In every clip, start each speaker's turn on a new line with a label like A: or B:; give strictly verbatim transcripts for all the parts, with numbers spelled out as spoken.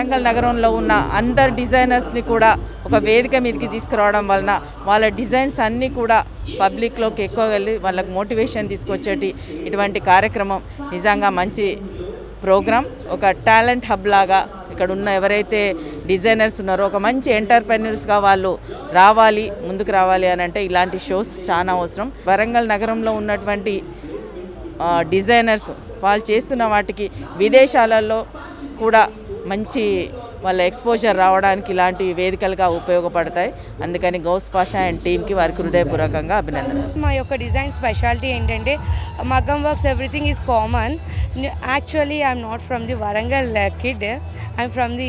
A: వరంగల్ నగరంలో ఉన్న అందరు డిజైనర్స్ని కూడా ఒక వేదిక మీదకి తీసుకురావడం వలన వాళ్ళ డిజైన్స్ అన్నీ కూడా పబ్లిక్లోకి ఎక్కువ వెళ్ళి వాళ్ళకి మోటివేషన్ తీసుకొచ్చేటి ఇటువంటి కార్యక్రమం నిజంగా మంచి ప్రోగ్రామ్. ఒక టాలెంట్ హబ్ లాగా ఇక్కడ ఉన్న ఎవరైతే డిజైనర్స్ ఉన్నారో ఒక మంచి ఎంటర్‌ప్రెన్యూర్స్గా వాళ్ళు రావాలి, ముందుకు రావాలి అని అంటే ఇలాంటి షోస్ చాలా అవసరం. వరంగల్ నగరంలో ఉన్నటువంటి డిజైనర్స్ వాళ్ళు చేస్తున్న వాటికి విదేశాలలో కూడా మంచి వాళ్ళ ఎక్స్పోజర్ రావడానికి ఇలాంటి వేదికలుగా ఉపయోగపడతాయి. అందుకని గౌస్ పాషా అండ్ టీమ్కి వారికి హృదయపూర్వకంగా అభినందనలు.
B: మా యొక్క డిజైన్ స్పెషాలిటీ ఏంటంటే మగ్గం works everything is common. Actually I'm not from the Warangal kid, I'm from the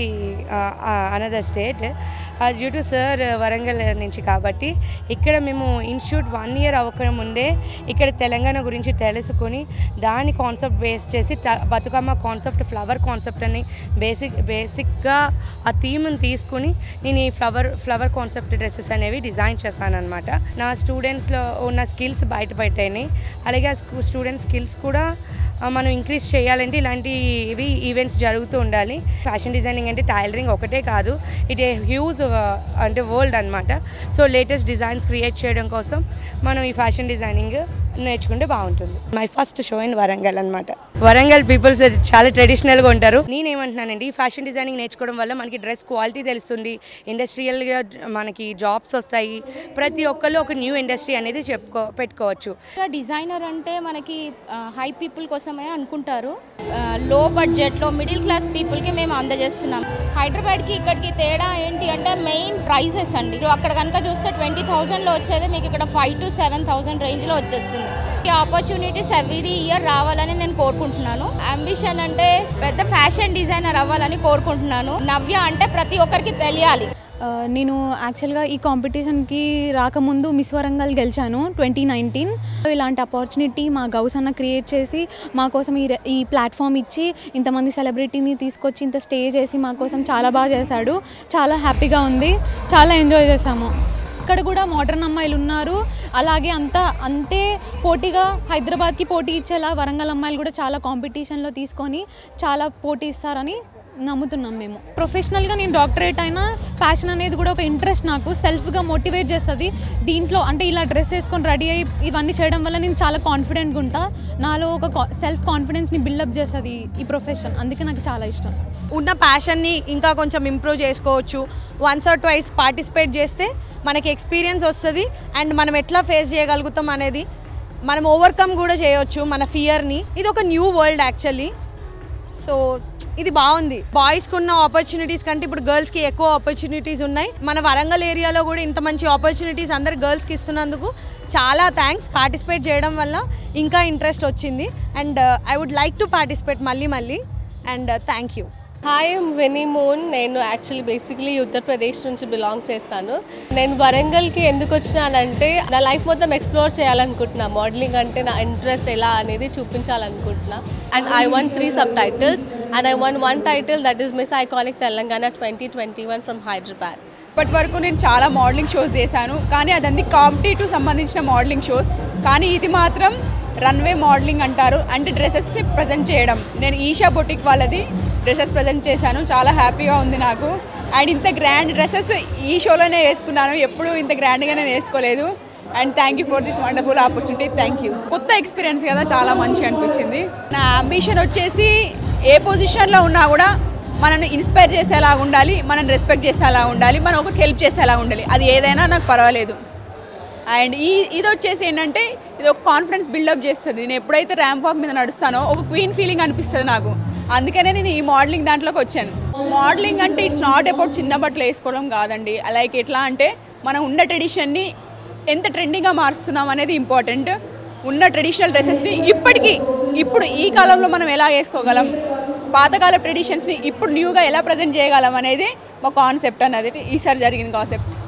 B: another state. Due to sir Warangal నుంచి కాబట్టి ఇక్కడ మేము ఇన్స్టిట్యూట్ వన్ ఇయర్ అవ్వక ముందే ఇక్కడ తెలంగాణ గురించి తెలుసుకొని దాని కాన్సెప్ట్ బేస్ చేసి బతుకమ్మ కాన్సెప్ట్, ఫ్లవర్ కాన్సెప్ట్ అని బేసిక్ బేసిక్గా ఆ థీమ్ని తీసుకుని నేను ఈ ఫ్లవర్ ఫ్లవర్ కాన్సెప్ట్ డ్రెస్సెస్ అనేవి డిజైన్ చేశాను అనమాట. నా స్టూడెంట్స్లో ఉన్న స్కిల్స్ బయటపెట్టాయి. అలాగే స్టూడెంట్స్ స్కిల్స్ కూడా మనం ఇంక్రీజ్ చేయాలంటే ఇలాంటివి ఈవెంట్స్ జరుగుతూ ఉండాలి. ఫ్యాషన్ డిజైనింగ్ అంటే టైలరింగ్ ఒకటే కాదు, ఇట్ ఏ హ్యూజ్ అంటే వరల్డ్ అనమాట. సో లేటెస్ట్ డిజైన్స్ క్రియేట్ చేయడం కోసం మనం ఈ ఫ్యాషన్ డిజైనింగ్ నేర్చుకుంటే బాగుంటుంది. My first show in Warangal అనమాట. వరంగల్ పీపుల్స్ చాలా ట్రెడిషనల్గా ఉంటారు. నేనేమంటున్నానండి, ఈ ఫ్యాషన్ డిజైనింగ్ నేర్చుకోవడం వల్ల మనకి డ్రెస్ క్వాలిటీ తెలుస్తుంది, ఇండస్ట్రియల్గా మనకి జాబ్స్ వస్తాయి, ప్రతి ఒక్కళ్ళు ఒక న్యూ ఇండస్ట్రీ అనేది చెప్పుకో పెట్టుకోవచ్చు.
C: డిజైనర్ అంటే మనకి హై పీపుల్ కోసమే అనుకుంటారు, లో బడ్జెట్లో మిడిల్ క్లాస్ పీపుల్కి మేము అందజేస్తున్నాం. హైదరాబాద్కి ఇక్కడికి తేడా ఏంటి అంటే మెయిన్ ప్రైజెస్ అండి. అక్కడ కనుక చూస్తే ట్వంటీ థౌజండ్లో వచ్చేది మీకు ఇక్కడ ఫైవ్ టు సెవెన్ థౌజండ్ రేంజ్లో వచ్చేస్తుంది. ఈ ఆపర్చునిటీస్ ఎవ్రీ ఇయర్ రావాలని నేను కోరుకుంటున్నాను. అంబిషన్ అంటే పెద్ద ఫ్యాషన్ డిజైనర్ అవ్వాలని కోరుకుంటున్నాను. నవ్య అంటే ప్రతి ఒక్కరికి తెలియాలి.
D: నేను యాక్చువల్గా ఈ కాంపిటీషన్కి రాకముందు మిస్ వరంగల్ గెలిచాను ట్వంటీ నైన్టీన్. ఇలాంటి ఆపర్చునిటీ మా గౌస్ అన్న క్రియేట్ చేసి మా కోసం ఈ ఈ ప్లాట్ఫామ్ ఇచ్చి ఇంతమంది సెలబ్రిటీని తీసుకొచ్చి ఇంత స్టే చేసి మా కోసం చాలా బాగా చేశాడు. చాలా హ్యాపీగా ఉంది, చాలా ఎంజాయ్ చేశాము. ఇక్కడ కూడా మోడర్న్ అమ్మాయిలు ఉన్నారు, అలాగే అంతా అంతే పోటీగా హైదరాబాద్కి పోటీ ఇచ్చేలా వరంగల్ అమ్మాయిలు కూడా చాలా కాంపిటీషన్లో తీసుకొని చాలా పోటీ ఇస్తారని నమ్ముతున్నాం మేము. ప్రొఫెషనల్గా నేను డాక్టరేట్ అయినా ప్యాషన్ అనేది కూడా ఒక ఇంట్రెస్ట్, నాకు సెల్ఫ్గా మోటివేట్ చేస్తుంది. దీంట్లో అంటే ఇలా డ్రెస్ వేసుకొని రెడీ అయ్యి ఇవన్నీ చేయడం వల్ల నేను చాలా కాన్ఫిడెంట్గా ఉంటా. నాలో ఒక సెల్ఫ్ కాన్ఫిడెన్స్ని బిల్డప్ చేస్తుంది ఈ ప్రొఫెషన్, అందుకే నాకు చాలా ఇష్టం.
E: ఉన్న ప్యాషన్ని ఇంకా కొంచెం ఇంప్రూవ్ చేసుకోవచ్చు. వన్స్ ఆర్ ట్వైస్ పార్టిసిపేట్ చేస్తే మనకి ఎక్స్పీరియన్స్ వస్తుంది అండ్ మనం ఎట్లా ఫేస్ చేయగలుగుతాం అనేది మనం ఓవర్కమ్ కూడా చేయవచ్చు మన ఫియర్ని. ఇది ఒక న్యూ వరల్డ్ యాక్చువల్లీ. సో ఇది బాగుంది. బాయ్స్కి ఉన్న ఆపర్చునిటీస్ కంటే ఇప్పుడు గర్ల్స్కి ఎక్కువ ఆపర్చునిటీస్ ఉన్నాయి. మన వరంగల్ ఏరియాలో కూడా ఇంత మంచి ఆపర్చునిటీస్ అందరు గర్ల్స్కి ఇస్తున్నందుకు చాలా థ్యాంక్స్. పార్టిసిపేట్ చేయడం వల్ల ఇంకా ఇంట్రెస్ట్ వచ్చింది and I would like to participate మళ్ళీ మళ్ళీ and thank you.
F: Hi, I'm వెనీ moon. నేను యాక్చువల్లీ బేసిక్లీ ఉత్తరప్రదేశ్ నుంచి బిలాంగ్ చేస్తాను. నేను వరంగల్కి ఎందుకు వచ్చినానంటే నా లైఫ్ మొత్తం ఎక్స్ప్లోర్ చేయాలనుకుంటున్నా. మోడలింగ్ అంటే నా ఇంట్రెస్ట్ ఎలా అనేది చూపించాలనుకుంటున్నా. And I won three subtitles and I won one title that is Miss iconic Telangana twenty twenty one from Hyderabad.
G: ఇప్పటి వరకు నేను చాలా మోడలింగ్ షోస్ చేశాను, కానీ అదన్నీ కాంపిటేటివ్ సంబంధించిన మోడలింగ్ షోస్. కానీ ఇది మాత్రం రన్వే మోడలింగ్ అంటారు, అంటే డ్రెస్సెస్ని ప్రజెంట్ చేయడం. నేను ఈషా బొటిక్ వాళ్ళది డ్రెస్సెస్ ప్రజెంట్ చేశాను, చాలా హ్యాపీగా ఉంది నాకు. అండ్ ఇంత గ్రాండ్ డ్రెస్సెస్ ఈ షోలోనే వేసుకున్నాను, ఎప్పుడు ఇంత గ్రాండ్గా నేను వేసుకోలేదు. And thank you for this wonderful opportunity. Thank you. కొత్త ఎక్స్పీరియన్స్ కదా, చాలా మంచిగా అనిపించింది. నా అంబిషన్ వచ్చేసి ఏ పొజిషన్లో ఉన్నా కూడా మనల్ని ఇన్స్పైర్ చేసేలా ఉండాలి, మనల్ని రెస్పెక్ట్ చేసేలా ఉండాలి, మనం ఒకరికి హెల్ప్ చేసేలా ఉండాలి. అది ఏదైనా నాకు పర్వాలేదు. అండ్ ఈ ఇది వచ్చేసి ఏంటంటే ఇది ఒక కాన్ఫిడెన్స్ బిల్డప్ చేస్తుంది. నేను ఎప్పుడైతే ర్యాంప్ వాక్ మీద నడుస్తానో ఒక క్వీన్ ఫీలింగ్ అనిపిస్తుంది నాకు. అందుకనే నేను ఈ మోడలింగ్ దాంట్లోకి వచ్చాను. మోడలింగ్ అంటే ఇట్స్ నాట్ అబౌట్ చిన్న బట్టలు వేసుకోవడం కాదండి. లైక్ ఎట్లా అంటే మనం ఉన్న ట్రెడిషన్ని ఎంత ట్రెండింగ్గా మారుస్తున్నాం అనేది ఇంపార్టెంట్. ఉన్న ట్రెడిషనల్ డ్రెస్సెస్ని ఇప్పటికీ ఇప్పుడు ఈ కాలంలో మనం ఎలా వేసుకోగలం, పాతకాల ట్రెడిషన్స్ని ఇప్పుడు న్యూగా ఎలా ప్రజెంట్ చేయగలం అనేది మా కాన్సెప్ట్ అన్నది ఈసారి జరిగిన కాన్సెప్ట్.